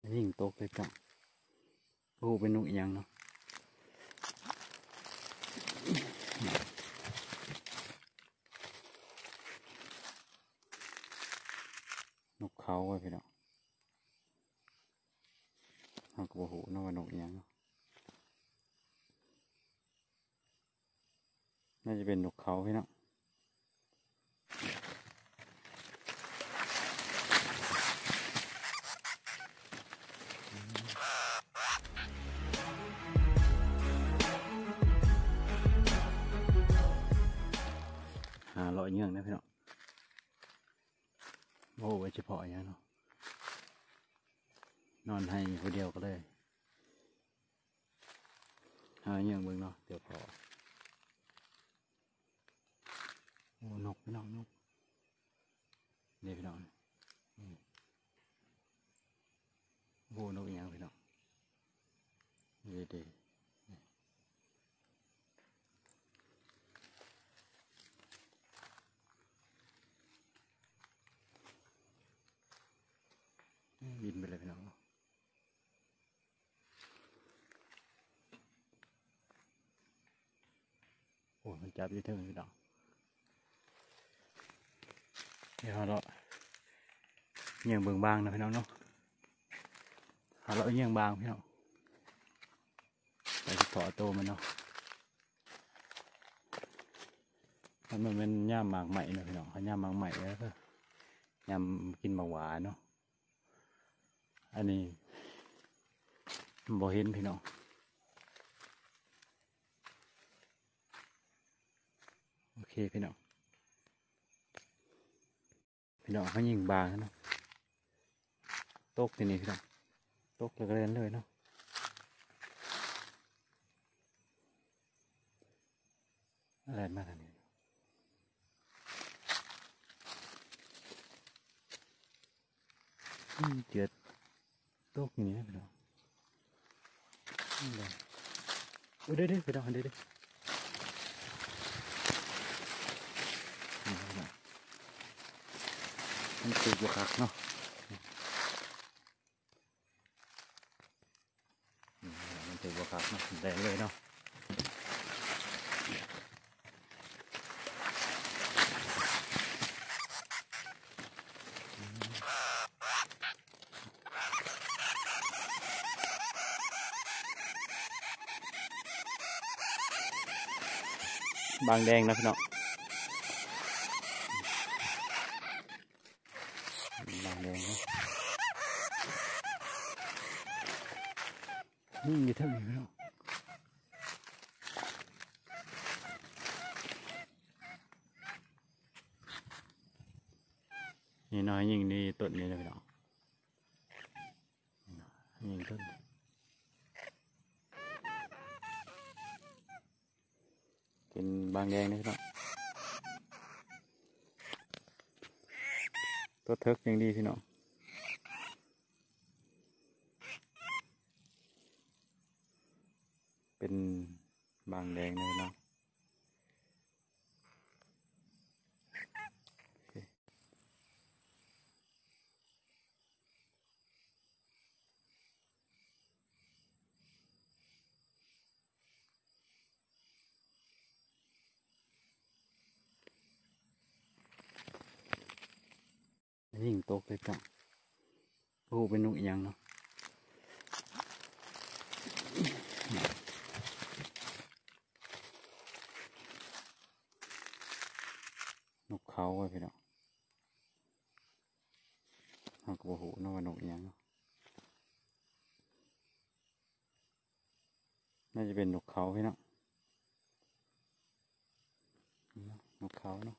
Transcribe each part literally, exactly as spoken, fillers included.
ยิงตกเลยกับโอ้เป็นนกอีหยังเนาะนกเขาไว้พี่น้องเขาก็บอกโหนกว่านกอีหยังเนาะน่าจะเป็นนกเขาพี่น้องหาเลาะเยื่องนะพี่น้องโอ้ไว้เฉพาะอย่างเนาะนอนให้คนเดียวก็เลยหาเยื่องเบิ่งเนาะเดี๋ยวพอโอ้นกพี่น้องนกนี่พี่น้องโอ้นกอย่างพี่น้องดีดีบินไปเลยพี่น้องโอ้มันจับอยู่เทิงพี่น้องเดี๋ยวเราเยี่ยงเบิ่งบางนะพี่น้องเนาะหาเราเยี่ยงบางพี่น้องไปถอดโตมันเนาะมันมันเป็นย่ามหมากใหม่นะพี่น้องเขาย่ามหมากใหม่แล้วก็ย่ามกินหมากหวานเนาะอันนี้บ่เห็นพี่น้องโอเคพี่น้องพี่น้องเขายิงบางเนาะตกทีนี้พี่น้องตกเลยก็เล่นเลยเนาะอะไรมาทางนี้เจือตกอย่างนี้พี่น้องเออเด้อเด้อพี่น้องเด้อเด้อมันติดบวกหักเนาะมันติดบวกหักเนาะแดงเลยเนาะบางแดงนะพี่น้องบางแดงนะนี่อยู่เท่าไหร่พี่น้องนี่น้อยยิงนี่ต้นนี้นะพี่น้องยิงต้นเป็นบางแดงนะพี่น้องตัวเทิกยังดีพี่น้องเป็นบางแดงนะพี่น้องยิงตกเลยกับโอ้เป็นนกอีหยังเนาะนกเขาไว้พี่น้องเขาก็บอกโหนกว่านกอีหยังเนาะน่าจะเป็นนกเขาพี่น้องนกเขาเนาะ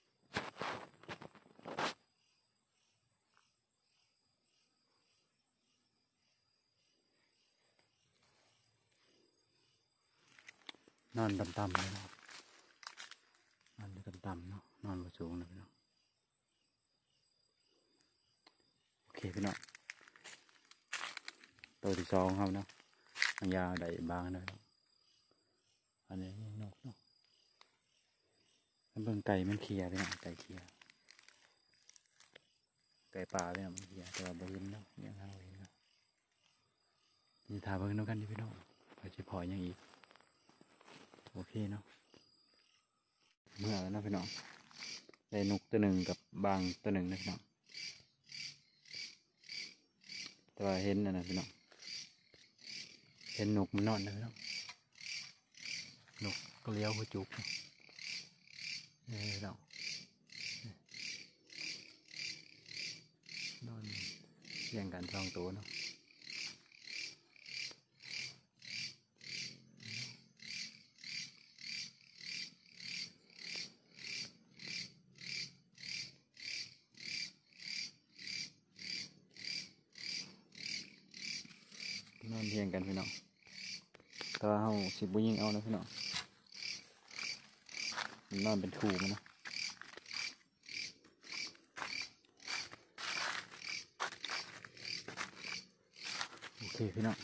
นอนต่ำๆเลยเนาะนอนต่ำๆเนาะนอนบนสูงนะพี่น้องโอเคพี่น้องตัวที่สองครับเนาะมันยาวได้บางเลยอันนี้นกเนาะมันเป็นไก่มันเคียพี่น้องไก่เคียไก่ป่าพี่น้องมันเคียแต่ว่าบ่เห็นเนาะยังหาบ่เห็นเนาะนี่ถามเพิ่งน้ำกันดิพี่น้องไปจะพอยังอีกโอเคเนาะเมื่อแล้วนะพี่น้องได้นกตัวหนึ่งกับบางตัวหนึ่งนะพี่น้องแต่ว่าเห็นนะนะพี่น้องเห็นนกมันนอนนะพี่น้องนกก็เลี้ยวหัวจุกนี่พี่น้องนอนแย่งกันสองตัวเนาะนอนเพียงกันพี่น้องแต่ว่าเขาสิบุยิงเอานะพี่น้องมันนอนเป็นคู่มันนะโอเคพี่น้อง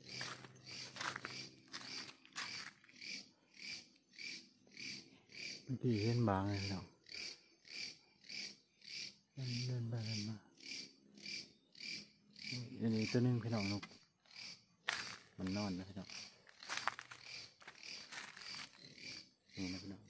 พี่เห็นบางเลยพี่น้องเดินเดินไปเดินมาอันนี้ตัวนึงพี่น้องนกมันนอนนะพี่น้องนี่นะพี่น้อง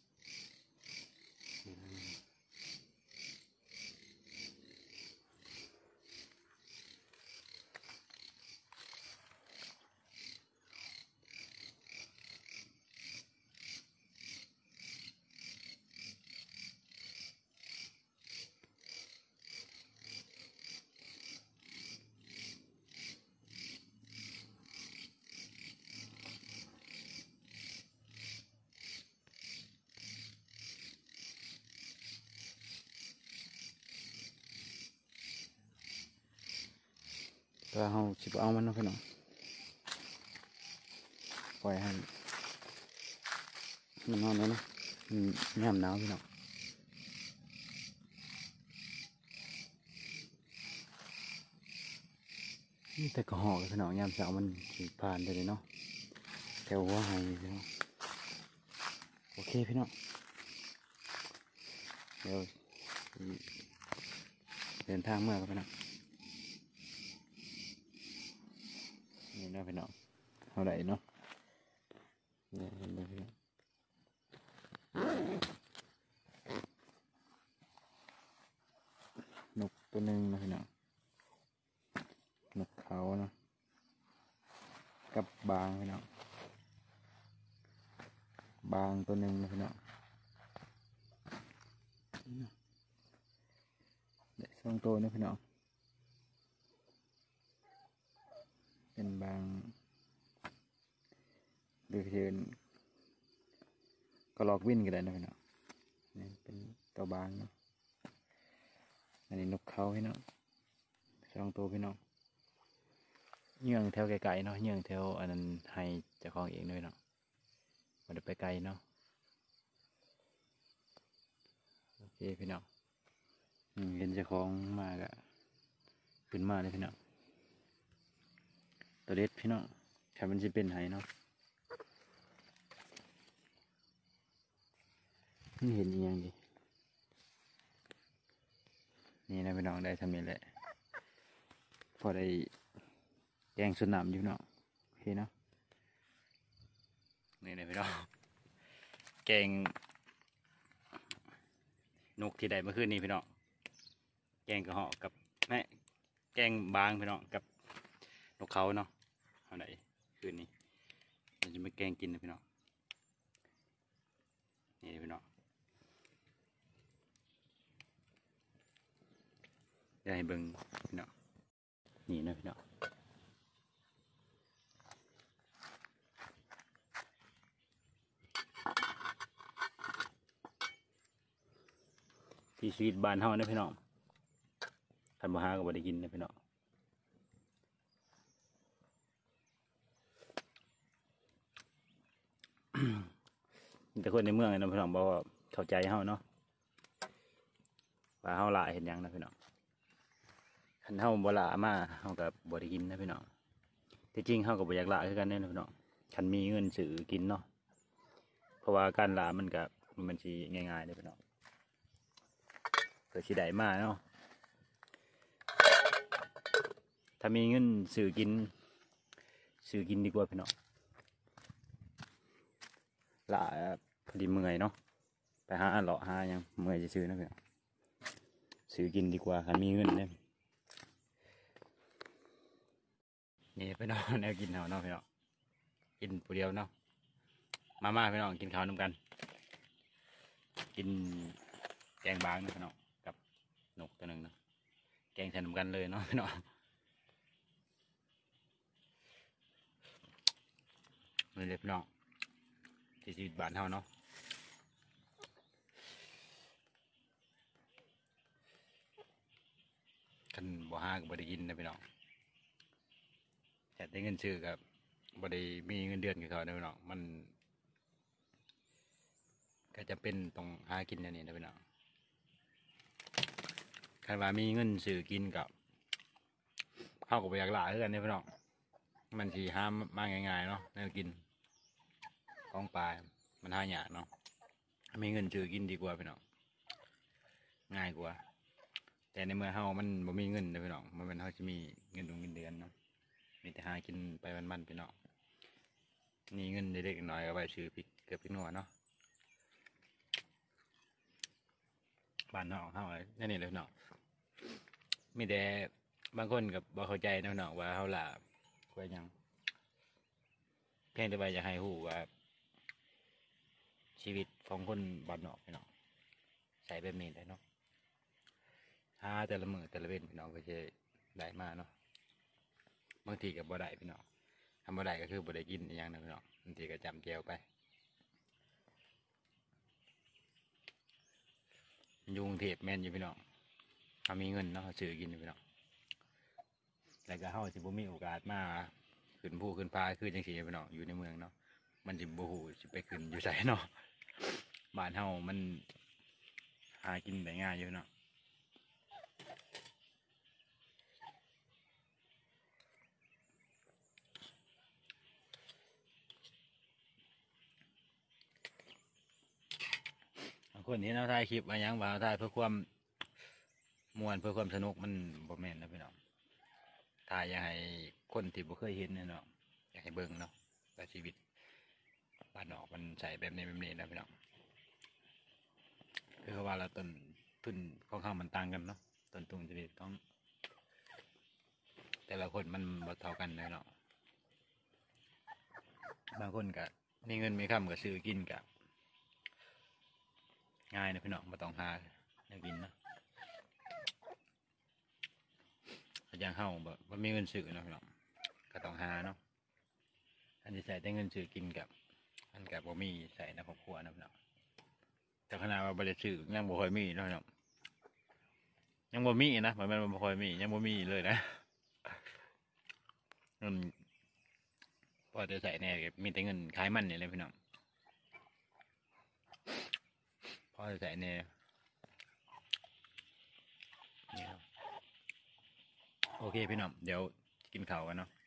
แต่ว่าเขาสิบเอามันนะพี่น้องปล่อยให้มันนอนเลยนะมันแนมหนาวพี่น้องแต่ก็หอกพี่น้องยามเช้ามันขี่ผ่านไปเลยเนาะแถวหัวไห้พี่น้องโอเคพี่น้องเดี๋ยวเดินทางเมื่อกันพี่น้องนี่นะพี่น้องเท่าไหร่เนาะเนี่ยเห็นไหมพี่น้องนกตัวหนึ่งนะพี่น้องนกเขานะกับบางพี่น้องบางตัวหนึ่งนะพี่น้องเด็กสองตัวนะพี่น้องเป็นบางหรือเชิญก็ลอกวิ่นกันได้นะพี่น้องนี่เป็นตัวบางเนาะอันนี้นกเขาพี่น้องสองตัวพี่น้องเยื่องแถวไกลๆเนาะเยื่องแถวอันนั้นให้เจ้าของเองด้วยเนาะมันจะไปไกลเนาะโอเคพี่น้องเห็นเจ้าของมากอะขึ้นมาเลยพี่น้องตัวเล็ดพี่น้องแค่มันจะเป็นไห้เนาะไม่เห็นยังดินี่นะพี่น้องได้ทำนี่แหละพอได้แกงสนามอยู่เนาะโอเคเนาะนี่นะพี่น้องแกงนกที่ได้เมื่อคืนนี้พี่น้องแกงกระเหาะกับแม่แกงบางพี่น้องกับนกเขาเนาะเอาไหนคืนนี้เราจะมาแกงกินนะพี่น้องนี่พี่น้องเดี๋ยวให้เบิ่งพี่น้องนี่นะพี่น้องที่ชีวิตบ้านเฮานะพี่น้องคันบ่หาก็บ่ได้กินนะพี่น้องแต่คนในเมืองนะพี่น้องบอกว่าเข้าใจเฮาเนาะว่าเฮาละเห็นยังนะพี่น้องคันเฮาบ่ละมาเฮาก็บ่ได้กินนะพี่น้องที่จริงเฮาก็บ่อยากละคือกันเด้อพี่น้องคันมีเงินซื้อกินเนาะเพราะว่าการละมันก็มันสิง่ายๆเด้อพี่น้องเกิดสิได้มาเนาะถ้ามีเงินซื้อกินซื้อกินดีกว่าพี่น้องละพอดีเมื่อยเนาะไปหาเลาะหายังเมื่อยจะซื้อนะพี่น้องซื้อกินดีกว่าคันมีเงินเนี่ยนี่พี่น้องแนวกินเนาะเนาะพี่น้องกินผู้เดียวเนาะมาม่าพี่น้องกินข้าวน้ำกันกินแกงบางนะพี่น้องกับนกตัวหนึ่งนะแกงแทนกันเลยเนาะพี่น้องนี่เลยพี่น้องที่ชีวิตบ้านเฮาเนาะคันบ่ห้าก็บ่ได้กินนะพี่น้องแต่ได้เงินซื้อกับบ่ได้มีเงินเดือนกับเขานะพี่น้องมันก็จะเป็นต้องหากินอย่างนี้นะพี่น้องคันว่ามีเงินซื้อกินกับเข้ากับอยากหลายกันเนี่ยพี่น้องมันสีห้ามมาง่ายๆเนาะแนวกินของปลามันหายากเนาะมีเงินซื้อกินดีกว่าพี่น้องง่ายกว่าแต่ในเมื่อเฮามันบ่มีเงินนะพี่น้องมันเป็นเฮาจะมีเงินดวงเงินเดือนเนาะมีแต่หากินไปวันๆพี่น้องนี่เงินเล็กๆน้อยก็ไปซื้อพริกเกือบพริกหนัวเนาะบ้านนอกเฮาเนี่ยนี่เลยพี่น้องมีแต่บางคนกับบ่เข้าใจนะพี่น้องว่าเฮาล่ะว่ายังเพียงแต่ว่าอยากให้ฮู้ว่าชีวิตของคนบ้านนอกพี่น้องใส่แบบนี้ได้เนาะหาแต่ละมือแต่ละเว้นพี่น้องก็จะได้มาเนาะบางทีกับบ่ได้พี่น้องทำบ่ได้ก็คือบ่ได้กินอย่างนั้นพี่น้องบางทีก็จำแก้วไปยุงเทพแม่นอยู่พี่น้องเขามีเงินเนาะซื้อกินพี่น้องแต่ก็เฮาสิบ่มีโอกาสมาขึ้นภูขึ้นพาคือจังซี่พี่น้องอยู่ในเมืองเนาะมันสิบ่ฮู้สิไปขึ้นอยู่ไสเนาะบ้านเฮามันหากินได้ง่ายอยู่เนาะบางคนที่เราถ่ายคลิปมาอย่างว่าถ่ายเพื่อความม่วนเพื่อความสนุกมันบ่แม่นนะพี่น้องถ่ายอยากให้คนที่บ่เคยเห็นเนี่ยเนาะอยากให้เบิ่งเนาะแต่ชีวิตบ้านนอกมันใส่แบบนี้แบบนี้นะพี่น้องคือว่าเราต้นทุนของเขามันต่างกันเนาะต้นทุนชีวิตของแต่ละคนมันบ่เท่ากันเลยเนาะบางคนก็มีเงินมีคำก็ซื้อกินกับง่ายนะพี่น้องไม่ต้องหาเนื้อกินนะอย่างเฮาแบบว่ามีเงินซื้อเนาะพี่น้องก็ต้องหาเนาะอันที่ใส่แต่เงินซื้อกินกับอันกับบ่มีใส่ในครอบครัวนะพี่น้องแต่ขนาดว่าบริซื้อยังบ่ค่อยมีเนาะพี่น้องยังบ่มีนะมันมันบ่ค่อยมียังบ่มีเลยนะเงินพอจะใส่แน่มีแต่เงินขายมันเนี่ยเลยพี่น้องพอจะใส่แน่นี่ครับโอเคพี่น้องเดี๋ยวกินข้าวกันเนาะ